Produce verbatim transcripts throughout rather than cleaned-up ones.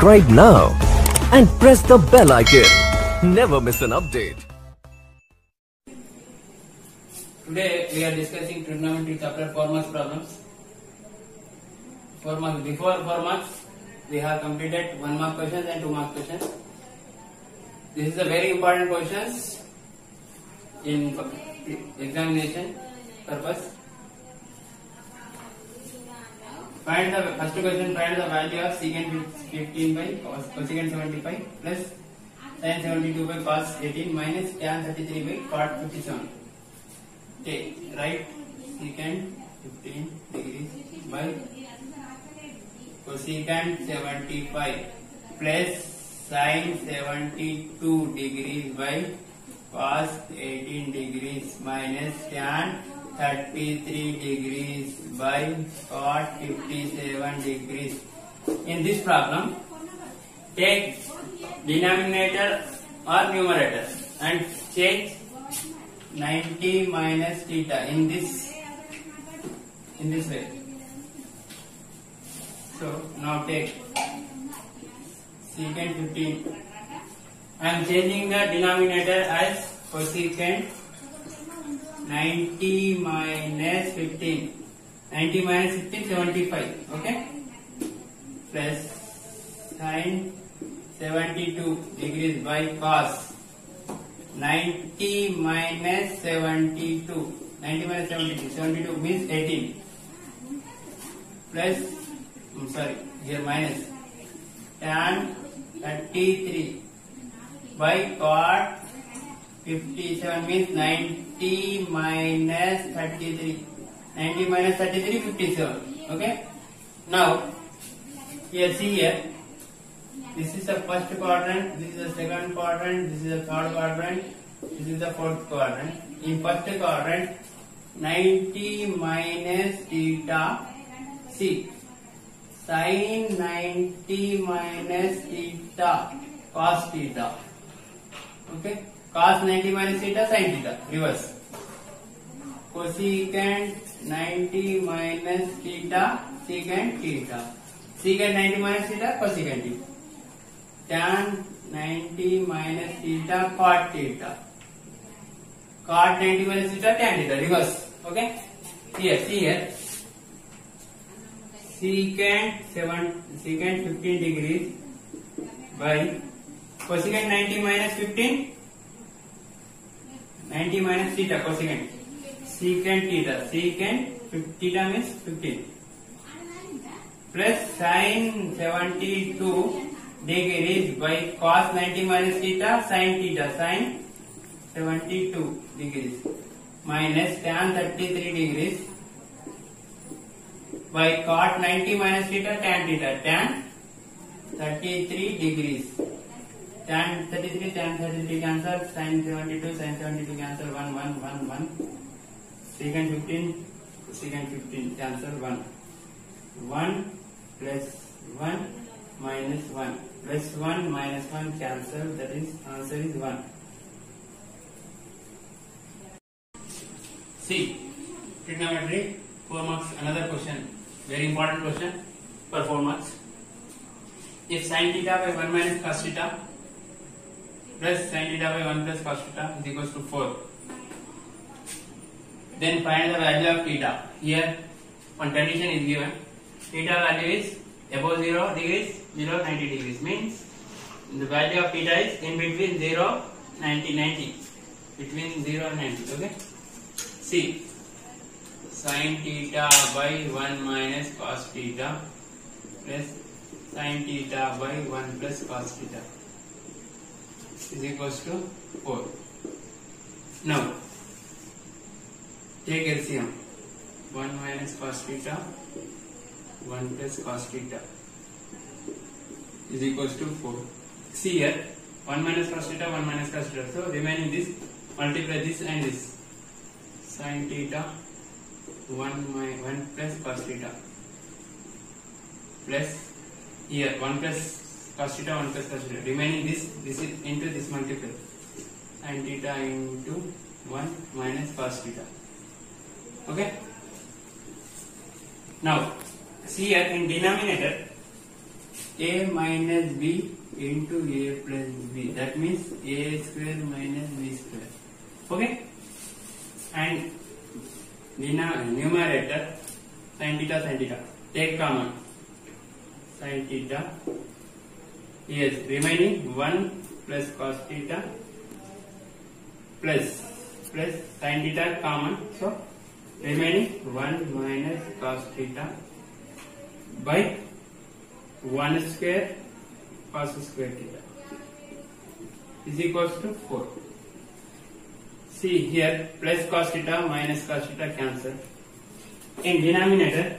subscribe now and press the bell icon. Never miss an update. Today we are discussing trigonometry chapter four marks problems. four marks. Before four marks, we have completed one mark questions and two mark questions. This is a very important questions in examination purpose. Find the first question. Find the value of secant fifteen by cosecant seventy-five plus sin seventy-two by cos eighteen minus tan thirty-three by cot fifty-seven. Okay, write secant fifteen degrees by cosecant seventy-five plus sin seventy-two degrees by cos eighteen degrees minus tan thirty-three degrees by cot fifty-seven degrees. In this problem, take denominator or numerator and change ninety minus theta in this in this way. So now take secant fifteen. I am changing the denominator as cosecant ninety minus fifteen. ninety minus fifteen, seventy-five. Okay? Plus sin seventy-two degrees by cos ninety minus seventy-two. ninety minus seventy-two. seventy-two means eighteen. Plus, I'm sorry, here minus tan thirty-three by cot fifty-seven means ninety minus thirty-three. ninety minus thirty-three, fifty-seven. Okay? Now, here see here. This is the first quadrant, this is the second quadrant, this is the third quadrant, this is the fourth quadrant. In first quadrant, ninety minus theta, see, sin ninety minus theta, cos theta. Okay? Cos ninety minus theta, sin theta, reverse. Cosecant ninety minus theta, secant theta. Secant ninety minus theta, cosecant theta. Tan ninety minus theta, cot theta. Cot ninety minus theta, tan theta, reverse. Okay? Here, see here. Secant seven, secant fifteen degrees by cosecant ninety minus fifteen. ninety minus theta, cosecant. Secant theta. Secant theta means fifteen. Plus sin seventy-two degrees by cos ninety minus theta, sin theta. Sin seventy-two degrees minus tan thirty-three degrees by cot ninety minus theta, tan theta. Tan thirty-three degrees. Tan thirty-three, tan thirty-three cancel, sin seventy-two, sin seventy-two cancel, one, one, one, one. Secant fifteen, secant fifteen cancel, one. one plus one minus one. Plus one minus one cancel, that is, answer is one. See, trigonometry, four marks, another question, very important question for four marks. If sin theta by one minus cos theta plus sin theta by one plus cos theta is equals to four. Then find the value of theta. Here one condition is given. Theta value is above zero degrees, below ninety degrees. Means the value of theta is in between zero, ninety, ninety. Between zero and ninety. Okay? See. Sin theta by one minus cos theta plus sin theta by one plus cos theta is equals to four. Now, take L C M. one minus cos theta, one plus cos theta is equals to four. See here, one minus cos theta, one minus cos theta. So, remaining this, multiply this and this. Sin theta, one, my, one plus cos theta. Plus, here, one plus cos theta, one plus cos theta. Remaining this, this is into this multiply. Sin theta into one minus cos theta. Okay? Now, see here in denominator, a minus b into a plus b. That means a square minus b square. Okay? And numerator sin theta sin theta. Take common. Sin theta. Yes, remaining one plus cos theta plus plus sin theta common. So remaining one minus cos theta by one square cos square theta is equals to four. See here, plus cos theta minus cos theta cancel. In denominator,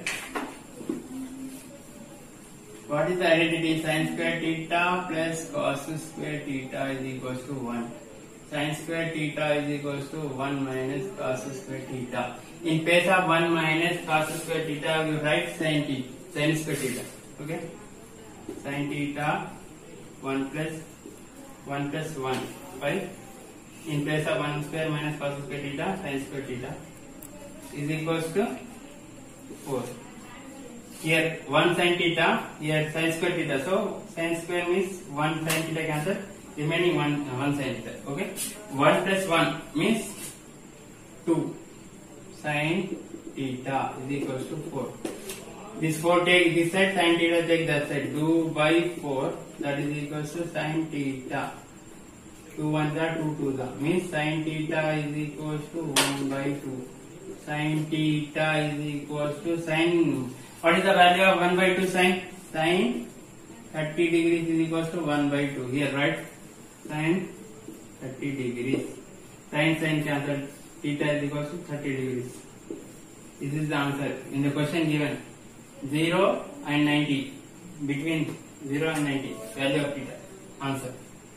what is the identity? Sin square theta plus cos square theta is equals to one. Sin square theta is equals to one minus cos square theta. In place of one minus cos square theta, you write sin theta, sin square theta. Okay? Sin theta one plus one plus one by, in place of one square minus cos square theta, sin square theta is equals to four. Here one sin theta, here sin square theta. So sin square means one sin theta cancel, remaining one uh, one sin theta. Okay, one plus one means two. Sin theta is equals to four. This four take this side, sin theta take that side. two by four, that is equals to sin theta. two ones are two twos are. Means sin theta is equals to one by two. Sin theta is equals to sin. What is the value of one by two sin? Sin thirty degrees is equals to one by two. Here write sin thirty degrees. Sin sin cancel. Theta is equals to thirty degrees. This is the answer in the question given. zero and ninety. Between zero and ninety. Value of theta. Answer.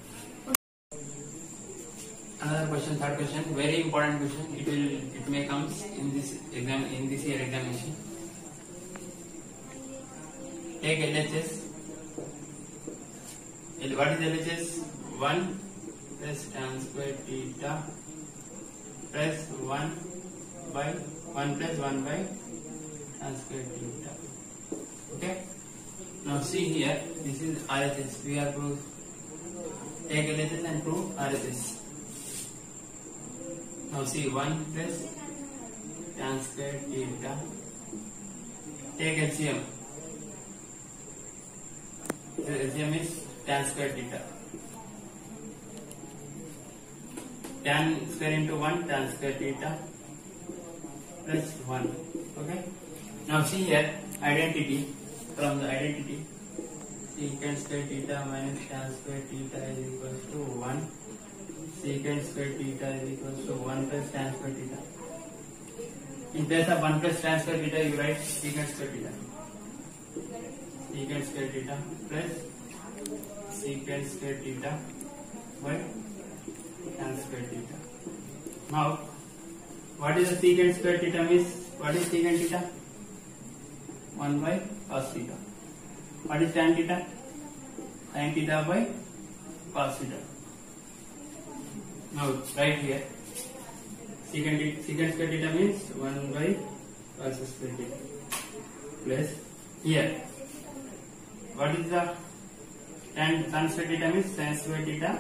Another question, third question. Very important question. It will, it may comes in this exam, in this year examination. Take L H S. What is L H S? one plus tan square theta plus one by one plus one by tan square theta. Okay. Now see here, this is R H S. We are proof. Take L H S and prove R H S. Now see one plus tan square theta. Take L C M. The L C M is tan square theta. Tan square into one, tan square theta plus one. Okay. Now see here, identity. From the identity, secant square theta minus tan square theta is equals to one. Secant square theta is equals to one plus tan square theta. In place of one plus tan square theta, you write secant square theta. Secant square theta plus secant square theta by tan square theta. Now, what is the secant square theta means? What is secant theta? one by cos theta. What is tan theta? Sin theta by cos theta. Now right here, secant secant square theta means one by cos square theta plus here. What is the tan tan square theta means? Sin square theta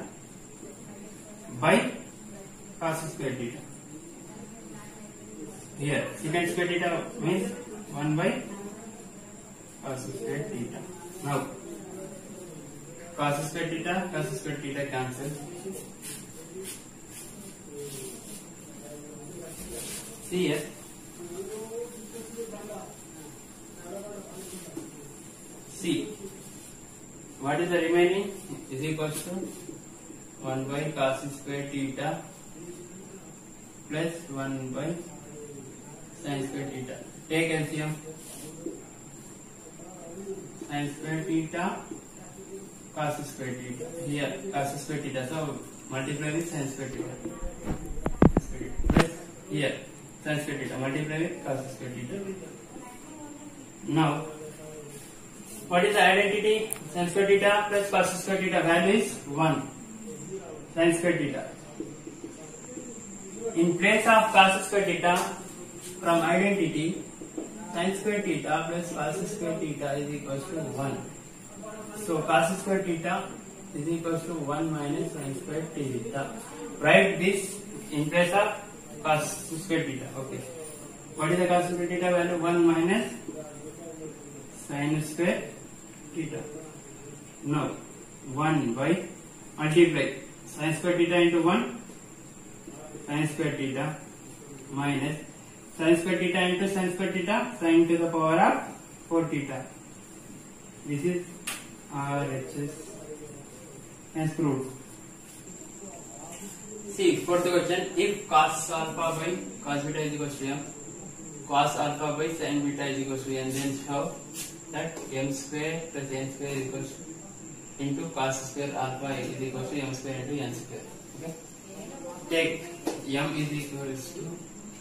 by cos square theta. Here secant square theta means one by cos square theta. Now cos square theta, cos square theta cancel. See here. See. What is the remaining? Is equals to one by cos square theta plus one by sin square theta. Take L C M. Sin square theta, cos square theta. Here, cos square theta. So multiply with sin square theta. Plus here, sin square theta. Multiply with cos square theta. Now, what is the identity? Sin square theta plus cos square theta. Value is one. Sin square theta. In place of cos square theta, from identity, sin square theta plus cos square theta is equals to one. So cos square theta is equals to one minus sin square theta. Write this in place of cos square theta. Okay. What is the cos square theta value? one minus sin square theta. Now one by multiply sin square theta into one, sin square theta minus sin square theta into sin square theta, sin to the power of four theta. This is R H S as proved. See, fourth question, if cos alpha by cos beta is equals to m, cos alpha by sin beta is equals to n, then show that m square plus n square is equals to into cos square alpha is equals to m square into n square. Okay. Take m is equals to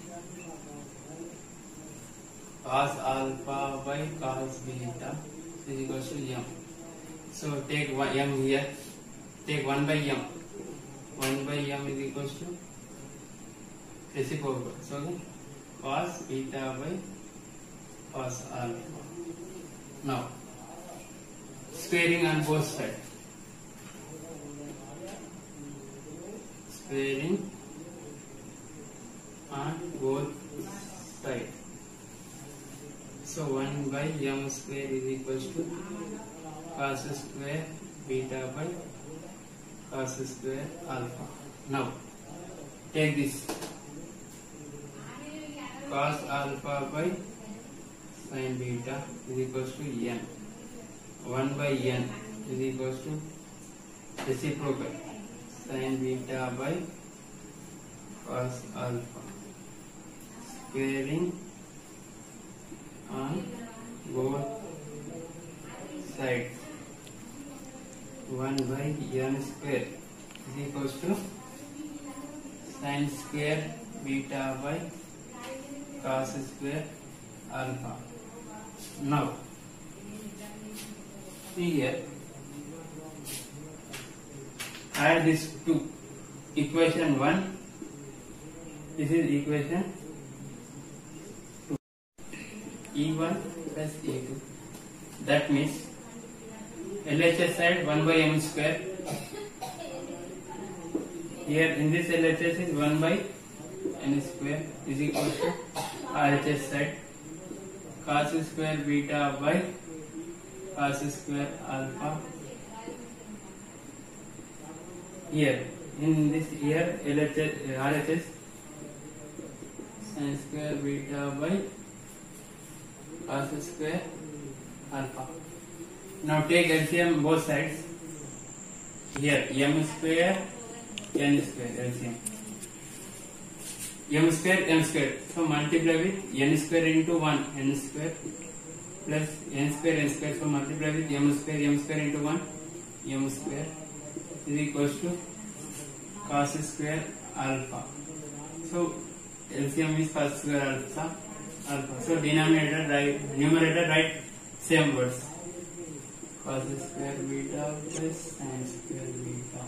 cos alpha by cos beta is equals to m. So take one m here, take one by m. one by m is equals to reciprocal. So okay, cos beta by cos alpha. Now squaring on both sides. Squaring on both sides. So one by m square is equals to cos square beta by cos square alpha. Now take this cos alpha by sin beta is equals to n. one by n is equals to reciprocal sin beta by cos alpha. Squaring on both sides. one by n square is equals to sin square beta by cos square alpha. Now here add this to equation one. This is equation two. E one plus E two. That means L H S side one by m square. Here in this L H S is one by n square is equal to R H S side cos square beta by cos square alpha. Here in this here L H S R H S sin square beta by cos square alpha. Now take L C M both sides. Here m square n square L C M. M square m square. So multiply with n square into one n square plus n square n square. So multiply with m square m square into one m square is equals to cos square alpha. So L C M is cos square alpha alpha. So denominator right, numerator right, same words. Cos square beta plus sin square beta.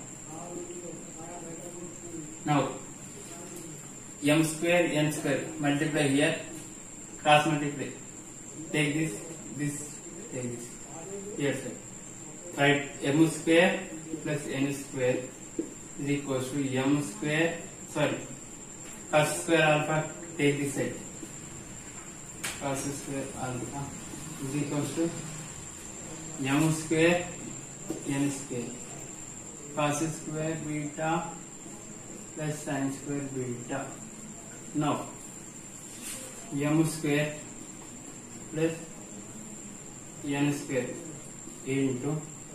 Now m square n square multiply here, cross multiply. Take this, this, take this. Here side. Write m square plus n square is equals to m square. Sorry, cos square alpha. Take this side. Cos square alpha is equals to m square n square cos square beta plus sin square beta. Now m square plus n square into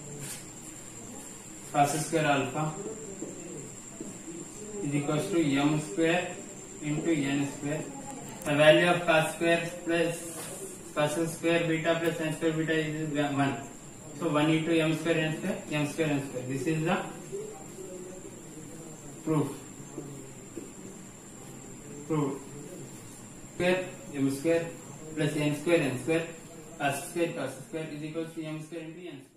cos square alpha is equals to m square into n square. The value of cos square plus cos square beta plus sin square beta is one. So one into m square n square, m square n square. This is the proof. Proof. Square m square plus n square n square cos square cos square is equal to m square into n square.